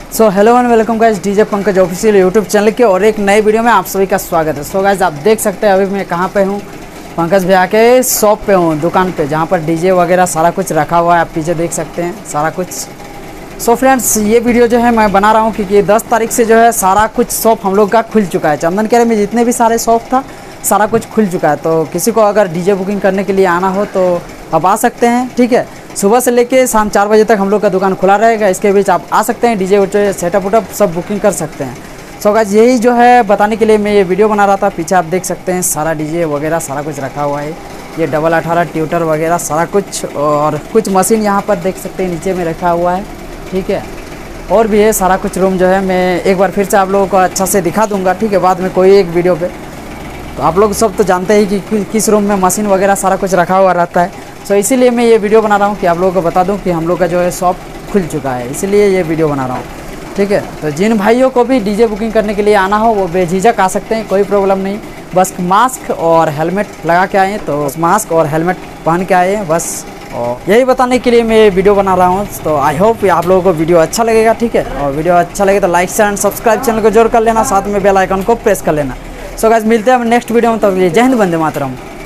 So hello and welcome guys, DJ Pankaj official YouTube channel के और एक नई वीडियो में आप सभी का स्वागत है। सो गाइस, आप देख सकते हैं अभी मैं कहाँ पे हूँ। पंकज भैया के शॉप पे हूँ, दुकान पे, जहाँ पर डीजे वगैरह सारा कुछ रखा हुआ है। आप पीछे देख सकते हैं सारा कुछ। सो फ्रेंड्स, ये वीडियो जो है मैं बना रहा हूँ क्योंकि 10 तारीख से जो है सारा कुछ शॉप हम लोग का खुल चुका है। चंदन केरे में जितने भी सारे शॉप था सारा कुछ खुल चुका है। तो किसी को अगर डीजे बुकिंग करने के लिए आना हो तो आप आ सकते हैं। ठीक है, सुबह से लेके शाम 4 बजे तक हम लोग का दुकान खुला रहेगा। इसके बीच आप आ सकते हैं, डीजे उजे सेटअप उटअप सब बुकिंग कर सकते हैं। सो गाइस, यही जो है बताने के लिए मैं ये वीडियो बना रहा था। पीछे आप देख सकते हैं सारा डीजे वगैरह सारा कुछ रखा हुआ है। ये डबल 18 ट्यूटर वगैरह सारा कुछ, और कुछ मशीन यहाँ पर देख सकते हैं नीचे में रखा हुआ है। ठीक है, और भी है सारा कुछ रूम जो है मैं एक बार फिर से आप लोगों को अच्छा से दिखा दूँगा। ठीक है, बाद में कोई एक वीडियो पर। तो आप लोग सब तो जानते ही कि किस रूम में मशीन वगैरह सारा कुछ रखा हुआ रहता है। सो इसीलिए मैं ये वीडियो बना रहा हूँ कि आप लोगों को बता दूँ कि हम लोग का जो है शॉप खुल चुका है, इसीलिए ये वीडियो बना रहा हूँ। ठीक है, तो जिन भाइयों को भी डीजे बुकिंग करने के लिए आना हो वो बेझिझक आ सकते हैं, कोई प्रॉब्लम नहीं। बस मास्क और हेलमेट लगा के आए, तो मास्क और हेलमेट पहन के आए बस। और यही बताने के लिए मैं ये वीडियो बना रहा हूँ। तो आई होप आप लोगों को वीडियो अच्छा लगेगा। ठीक है, और वीडियो अच्छा लगे तो like share and subscribe channel को जरूर कर लेना, साथ में बेल आइकन को प्रेस कर लेना। सो गाइस, मिलते हैं नेक्स्ट वीडियो में। तब जय हिंद, वंदे मातरम।